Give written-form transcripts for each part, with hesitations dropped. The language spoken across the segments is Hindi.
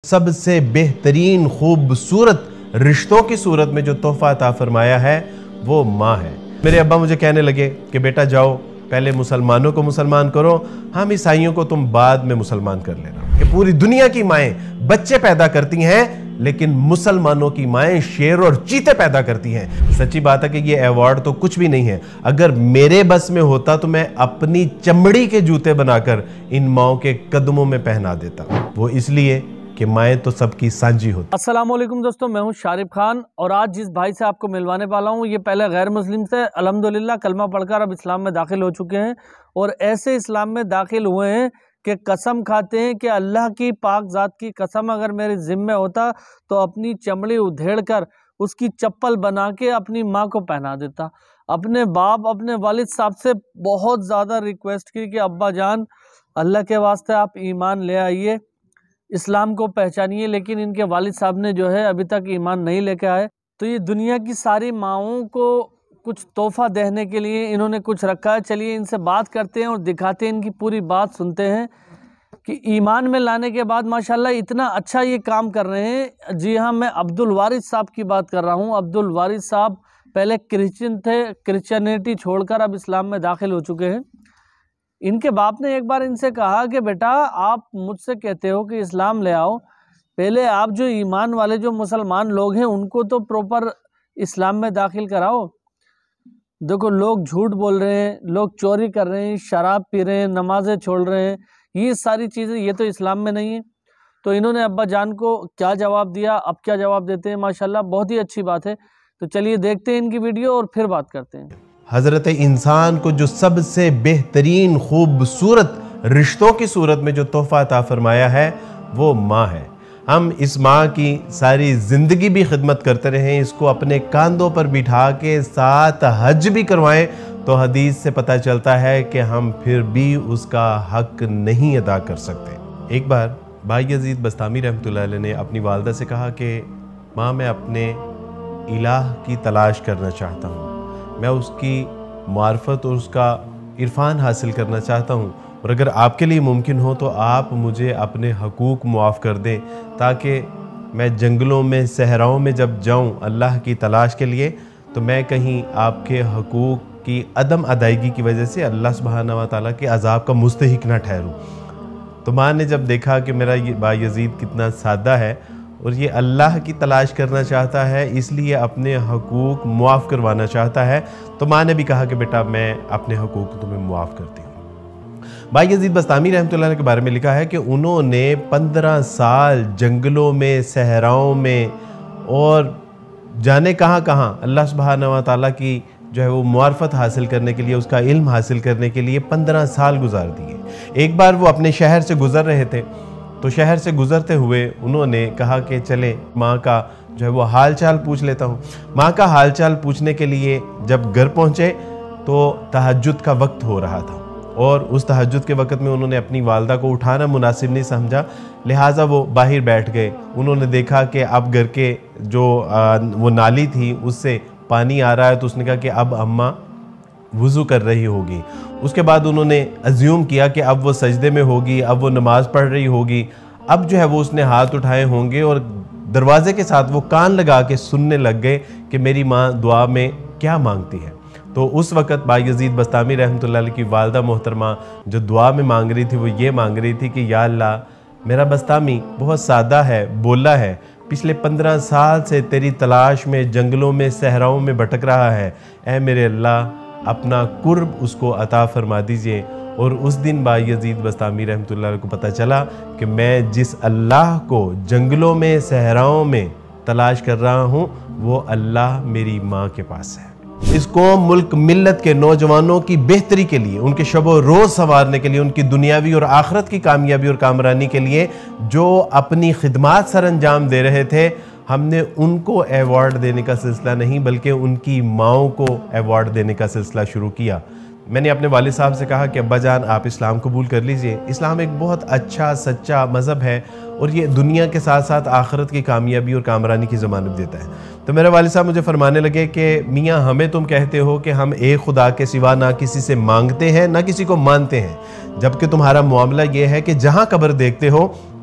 सबसे बेहतरीन खूबसूरत रिश्तों की सूरत में जो तोहफा अता फरमाया है वो माँ है। मेरे अब्बा मुझे कहने लगे कि बेटा जाओ पहले मुसलमानों को मुसलमान करो, हम ईसाइयों को तुम बाद में मुसलमान कर लेना। कि पूरी दुनिया की माएं बच्चे पैदा करती हैं लेकिन मुसलमानों की माएं शेर और चीते पैदा करती हैं। सच्ची बात है कि ये अवार्ड तो कुछ भी नहीं है। अगर मेरे बस में होता तो मैं अपनी चमड़ी के जूते बनाकर इन माओं के कदमों में पहना देता। वो इसलिए कि माएँ तो सबकी सांझी होती। अस्सलाम वालेकुम दोस्तों, मैं हूं शारिफ खान और आज जिस भाई से आपको मिलवाने वाला हूं ये पहले गैर मुस्लिम से अल्हम्दुलिल्लाह कलमा पढ़कर अब इस्लाम में दाखिल हो चुके हैं और ऐसे इस्लाम में दाखिल हुए हैं कि कसम खाते हैं कि अल्लाह की पाक ज़ात की कसम अगर मेरे ज़िम्मे होता तो अपनी चमड़ी उधेड़ कर उसकी चप्पल बना के अपनी माँ को पहना देता। अपने बाप अपने वालिद साहब से बहुत ज़्यादा रिक्वेस्ट की कि अब्बा जान अल्लाह के वास्ते आप ईमान ले आइए, इस्लाम को पहचानिए, लेकिन इनके वालिद साहब ने जो है अभी तक ईमान नहीं लेके आए। तो ये दुनिया की सारी माओं को कुछ तोहफा देने के लिए इन्होंने कुछ रखा है। चलिए इनसे बात करते हैं और दिखाते हैं, इनकी पूरी बात सुनते हैं कि ईमान में लाने के बाद माशाल्लाह इतना अच्छा ये काम कर रहे हैं। जी हाँ, मैं अब्दुल वारिस साहब की बात कर रहा हूँ। अब्दुल वारिस साहब पहले क्रिश्चियन थे, क्रिश्चियनिटी छोड़कर अब इस्लाम में दाखिल हो चुके हैं। इनके बाप ने एक बार इनसे कहा कि बेटा आप मुझसे कहते हो कि इस्लाम ले आओ, पहले आप जो ईमान वाले जो मुसलमान लोग हैं उनको तो प्रॉपर इस्लाम में दाखिल कराओ। देखो लोग झूठ बोल रहे हैं, लोग चोरी कर रहे हैं, शराब पी रहे हैं, नमाजें छोड़ रहे हैं, ये सारी चीज़ें ये तो इस्लाम में नहीं है। तो इन्होंने अब्बा जान को क्या जवाब दिया, अब क्या जवाब देते हैं, माशाल्लाह बहुत ही अच्छी बात है। तो चलिए देखते हैं इनकी वीडियो और फिर बात करते हैं। हज़रत इंसान को जो सबसे बेहतरीन खूबसूरत रिश्तों की सूरत में जो तोहफा अता फरमाया है वो माँ है। हम इस माँ की सारी ज़िंदगी भी खिदमत करते रहें, इसको अपने कांधों पर बिठा के साथ हज भी करवाएं तो हदीस से पता चलता है कि हम फिर भी उसका हक नहीं अदा कर सकते। एक बार भाई यजीद बस्तामी रहमतुल्लाह अलैह ने अपनी वालदा से कहा कि माँ मैं अपने इलाह की तलाश करना चाहता हूँ, मैं उसकी मार्फत और उसका इरफान हासिल करना चाहता हूँ और अगर आपके लिए मुमकिन हो तो आप मुझे अपने हकूक़ मुआफ़ कर दें ताकि मैं जंगलों में सहराओं में जब जाऊँ अल्लाह की तलाश के लिए तो मैं कहीं आपके हकूक़ की अदम अदायगी की वजह से अल्लाह सुब्हानहू व तआला के अज़ाब का मुस्तहिक ना ठहरूँ। तो माँ ने जब देखा कि मेरा ये भाई यजीद कितना सादा है और ये अल्लाह की तलाश करना चाहता है, इसलिए अपने हकूक़ मुआफ़ करवाना चाहता है, तो माँ ने भी कहा कि बेटा मैं अपने हकूक़ तुम्हें मुआफ़ करती हूँ। भाई यजीद बस्तामी रहमतुल्लाह अलैह के बारे में लिखा है कि उन्होंने 15 साल जंगलों में, सहराओं में और जाने कहाँ कहाँ अल्लाह सुब्हानहू व तआला की जो है वो मार्फत हासिल करने के लिए, उसका इल्म हासिल करने के लिए 15 साल गुजार दिए। एक बार वो अपने शहर से गुज़र रहे थे तो शहर से गुज़रते हुए उन्होंने कहा कि चले माँ का जो है वो हाल चाल पूछ लेता हूँ। माँ का हाल चाल पूछने के लिए जब घर पहुँचे तो तहज्जुद का वक्त हो रहा था और उस तहज्जुद के वक्त में उन्होंने अपनी वालदा को उठाना मुनासिब नहीं समझा, लिहाजा वो बाहर बैठ गए। उन्होंने देखा कि अब घर के जो वो नाली थी उससे पानी आ रहा है तो उसने कहा कि अब अम्मा वुज़ू कर रही होगी। उसके बाद उन्होंने अज्यूम किया कि अब वो सजदे में होगी, अब वो नमाज़ पढ़ रही होगी, अब जो है वो उसने हाथ उठाए होंगे और दरवाज़े के साथ वो कान लगा के सुनने लग गए कि मेरी माँ दुआ में क्या मांगती है। तो उस वक़्त भाई यजीद बस्तामी रहमतुल्लाह अलैह की वालदा मोहतरमा जो दुआ में मांग रही थी वो ये मांग रही थी कि या अल्लाह मेरा बस्तामी बहुत सादा है, बोला है, पिछले 15 साल से तेरी तलाश में जंगलों में सहराओं में भटक रहा है, ऐ मेरे अल्लाह अपना कुर्ब उसको अता फरमा दीजिए। और उस दिन भाई यजीद बस्तामी रहमतुल्लाह अलैह को पता चला कि मैं जिस अल्लाह को जंगलों में सहराओं में तलाश कर रहा हूँ वो अल्लाह मेरी माँ के पास है। इस कौम मुल्क मिल्लत के नौजवानों की बेहतरी के लिए, उनके शबो रोज़ संवारने के लिए, उनकी दुनियावी और आखिरत की कामयाबी और कामरानी के लिए जो अपनी खिदमात सर अंजाम दे रहे थे, हमने उनको अवार्ड देने का सिलसिला नहीं बल्कि उनकी माओं को अवार्ड देने का सिलसिला शुरू किया। मैंने अपने वालिद साहब से कहा कि अब्बा जान आप इस्लाम कबूल कर लीजिए, इस्लाम एक बहुत अच्छा सच्चा मज़हब है और ये दुनिया के साथ साथ आखिरत की कामयाबी और कामरानी की ज़मानत देता है। तो मेरे वालिद साहब मुझे फरमाने लगे कि मियाँ हमें तुम कहते हो कि हम एक खुदा के सिवा ना किसी से मांगते हैं ना किसी को मानते हैं, जबकि तुम्हारा मामला ये है कि जहाँ कब्र देखते हो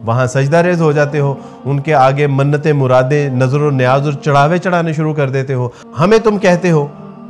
वहाँ सजदा रेज हो जाते हो, उनके आगे मन्नतें, मुरादें, नजर और न्याज और चढ़ावे चढ़ाने शुरू कर देते हो। हमें तुम कहते हो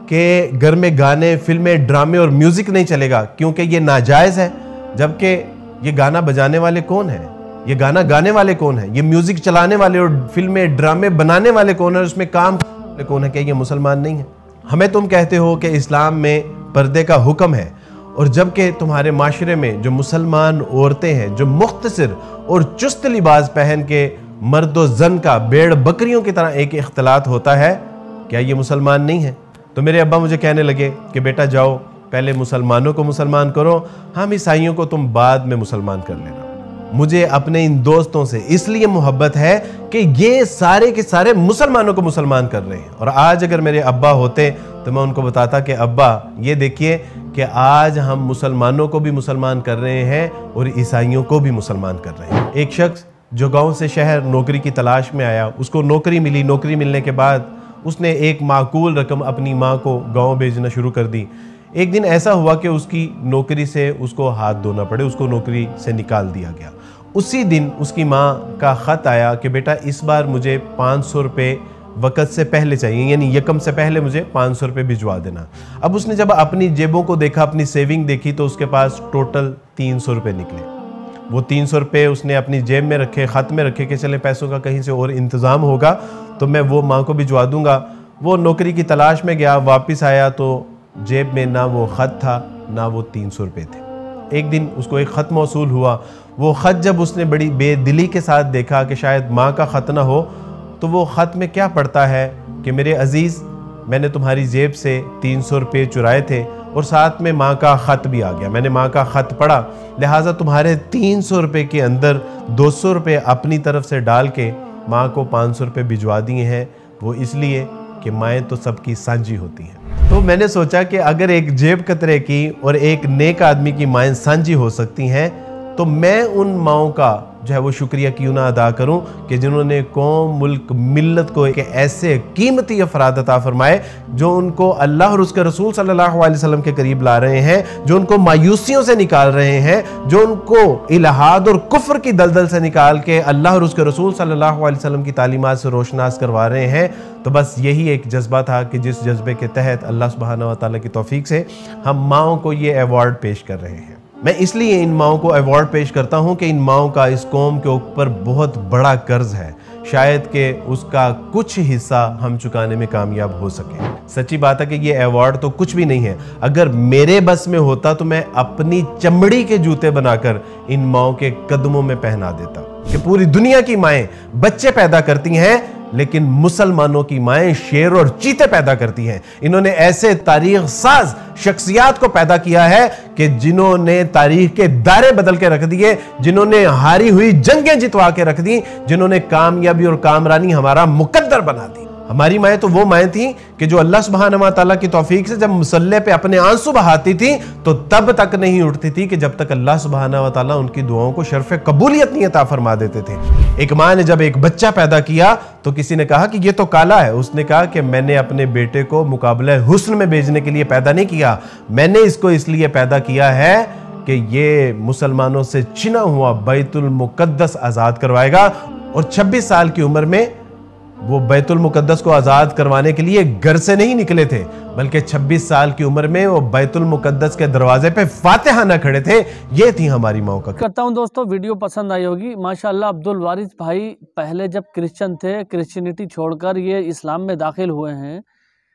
कि घर में गाने, फिल्में, ड्रामे और म्यूजिक नहीं चलेगा क्योंकि ये नाजायज़ है, जबकि ये गाना बजाने वाले कौन हैं, ये गाना गाने वाले कौन हैं, ये म्यूजिक चलाने वाले और फिल्में ड्रामे बनाने वाले कौन है, उसमें काम कौन है? क्या ये मुसलमान नहीं है? हमें तुम कहते हो कि इस्लाम में पर्दे का हुक्म है, और जबकि तुम्हारे माशरे में जो मुसलमान औरतें हैं जो मुख्तसर और चुस्त लिबास पहन के मर्द व जन का भेड़ बकरियों की तरह एक इख्तलात होता है, क्या ये मुसलमान नहीं है? तो मेरे अब्बा मुझे कहने लगे कि बेटा जाओ, पहले मुसलमानों को मुसलमान करो, हम ईसाइयों को तुम बाद में मुसलमान कर लेना। मुझे अपने इन दोस्तों से इसलिए मोहब्बत है कि ये सारे के सारे मुसलमानों को मुसलमान कर रहे हैं। और आज अगर मेरे अब्बा होते तो मैं उनको बताता कि अब्बा ये देखिए कि आज हम मुसलमानों को भी मुसलमान कर रहे हैं और ईसाइयों को भी मुसलमान कर रहे हैं। एक शख्स जो गांव से शहर नौकरी की तलाश में आया, उसको नौकरी मिली। नौकरी मिलने के बाद उसने एक माकूल रकम अपनी माँ को गाँव भेजना शुरू कर दी। एक दिन ऐसा हुआ कि उसकी नौकरी से उसको हाथ धोना पड़े, उसको नौकरी से निकाल दिया गया। उसी दिन उसकी माँ का ख़त आया कि बेटा इस बार मुझे 500 रुपये वक़्त से पहले चाहिए, यानी यकम से पहले मुझे 500 रुपये भिजवा देना। अब उसने जब अपनी जेबों को देखा, अपनी सेविंग देखी, तो उसके पास टोटल 300 रुपये निकले। वो 300 रुपये उसने अपनी जेब में रखे, ख़त में रखे कि चले पैसों का कहीं से और इंतज़ाम होगा तो मैं वो माँ को भिजवा दूँगा। वो नौकरी की तलाश में गया, वापस आया तो जेब में ना वो ख़त था ना वो 300 रुपये थे। एक दिन उसको एक ख़त मौसूल हुआ। वो ख़त जब उसने बड़ी बेदिली के साथ देखा कि शायद माँ का ख़त ना हो, तो वो ख़त में क्या पढ़ता है कि मेरे अज़ीज़, मैंने तुम्हारी जेब से 300 रुपये चुराए थे और साथ में माँ का ख़त भी आ गया। मैंने माँ का ख़त पढ़ा, लिहाजा तुम्हारे 300 रुपये के अंदर 200 रुपये अपनी तरफ से डाल के माँ को 500 रुपये भिजवा दिए हैं। वो इसलिए कि माएँ तो सबकी साझी होती हैं। तो मैंने सोचा कि अगर एक जेब कतरे की और एक नेक आदमी की माएँ साझी हो सकती हैं, तो मैं उन माओं का जो है वो शुक्रिया क्यों ना अदा करूं कि जिन्होंने कौम, मुल्क, मिल्लत को एक ऐसे कीमती अफराद अता फरमाए जो उनको अल्लाह और उसके रसूल सल्लल्लाहु अलैहि वसल्लम के करीब ला रहे हैं, जो उनको मायूसियों से निकाल रहे हैं, जो उनको इल्हाद और कुफ्र की दलदल से निकाल के अल्लाह और उसके रसूल सल्लल्लाहु अलैहि वसल्लम की तालीमात से रोशनास करवा रहे हैं। तो बस यही एक जज्बा था कि जिस जज्बे के तहत अल्लाह सुब्हानहू व तआला की तौफीक से हम माओं को ये अवार्ड पेश कर रहे हैं। मैं इसलिए इन माओं को अवार्ड पेश करता हूं कि इन माओं का इस कौम के ऊपर बहुत बड़ा कर्ज है, शायद कि उसका कुछ हिस्सा हम चुकाने में कामयाब हो सके। सच्ची बात है कि ये अवार्ड तो कुछ भी नहीं है। अगर मेरे बस में होता तो मैं अपनी चमड़ी के जूते बनाकर इन माओं के कदमों में पहना देता। कि पूरी दुनिया की माएँ बच्चे पैदा करती हैं, लेकिन मुसलमानों की माएँ शेर और चीते पैदा करती हैं। इन्होंने ऐसे तारीख साज शख्सियात को पैदा किया है कि जिन्होंने तारीख के दायरे बदल के रख दिए, जिन्होंने हारी हुई जंगें जितवा के रख दी, जिन्होंने कामयाबी और कामरानी हमारा मुकद्दर बना दी। हमारी माएँ तो वो माएँ थी कि जो अल्लाह सुब्हानहू व तआला की तौफीक से जब मुसल्ले पे अपने आंसू बहाती थी तो तब तक नहीं उठती थी कि जब तक अल्लाह सुब्हानहू व तआला उनकी दुआओं को शर्फ कबूलियत नहीं अता फरमा देते थे। एक माँ ने जब एक बच्चा पैदा किया तो किसी ने कहा कि ये तो काला है। उसने कहा कि मैंने अपने बेटे को मुकाबले हुस्न में भेजने के लिए पैदा नहीं किया, मैंने इसको इसलिए पैदा किया है कि ये मुसलमानों से छिना हुआ बैतुल मुकद्दस आज़ाद करवाएगा। और 26 साल की उम्र में वो बैतुल मुकद्दस को आज़ाद करवाने के लिए घर से नहीं निकले थे, बल्कि 26 साल की उम्र में वो बैतुल मुकद्दस के दरवाजे पे फातिहाना खड़े थे। ये थी हमारी माओं का। करता हूँ दोस्तों, वीडियो पसंद आई होगी। माशाल्लाह अब्दुल वारिस भाई पहले जब क्रिश्चियन थे, क्रिश्चियनिटी छोड़कर ये इस्लाम में दाखिल हुए हैं।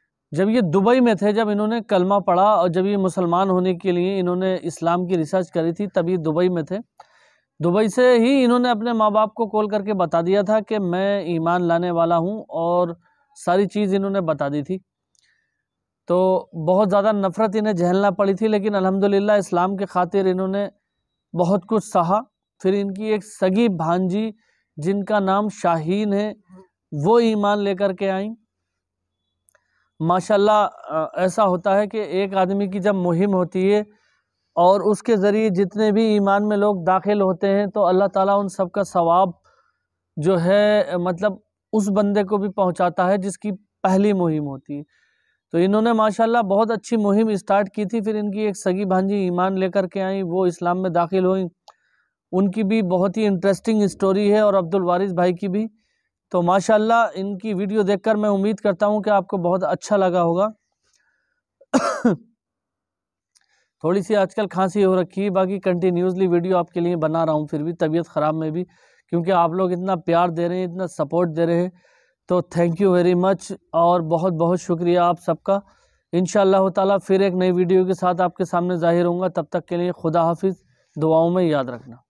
जब ये दुबई में थे, जब इन्होंने कलमा पढ़ा और जब ये मुसलमान होने के लिए इन्होंने इस्लाम की रिसर्च करी थी, तभी दुबई में थे। दुबई से ही इन्होंने अपने माँ बाप को कॉल करके बता दिया था कि मैं ईमान लाने वाला हूँ, और सारी चीज़ इन्होंने बता दी थी। तो बहुत ज़्यादा नफ़रत इन्हें झेलना पड़ी थी, लेकिन अल्हम्दुलिल्लाह इस्लाम के खातिर इन्होंने बहुत कुछ सहा। फिर इनकी एक सगी भांजी जिनका नाम शाहीन है, वो ईमान लेकर के आई। माशाल्लाह ऐसा होता है कि एक आदमी की जब मुहिम होती है और उसके ज़रिए जितने भी ईमान में लोग दाखिल होते हैं, तो अल्लाह ताला उन सब का सवाब जो है मतलब उस बंदे को भी पहुंचाता है जिसकी पहली मुहिम होती है। तो इन्होंने माशाल्लाह बहुत अच्छी मुहिम स्टार्ट की थी। फिर इनकी एक सगी भांजी ईमान लेकर के आई, वो इस्लाम में दाखिल हुई उनकी भी बहुत ही इंटरेस्टिंग स्टोरी है और अब्दुल वारिस भाई की भी। तो माशाल्लाह इनकी वीडियो देखकर मैं उम्मीद करता हूँ कि आपको बहुत अच्छा लगा होगा। थोड़ी सी आजकल खांसी हो रखी है, बाकी कंटिन्यूसली वीडियो आपके लिए बना रहा हूँ, फिर भी तबीयत ख़राब में भी, क्योंकि आप लोग इतना प्यार दे रहे हैं, इतना सपोर्ट दे रहे हैं। तो थैंक यू वेरी मच और बहुत बहुत शुक्रिया आप सबका। इंशाअल्लाह ताला फिर एक नई वीडियो के साथ आपके सामने ज़ाहिर होऊंगा। तब तक के लिए खुदा हाफिज़, दुआओं में याद रखना।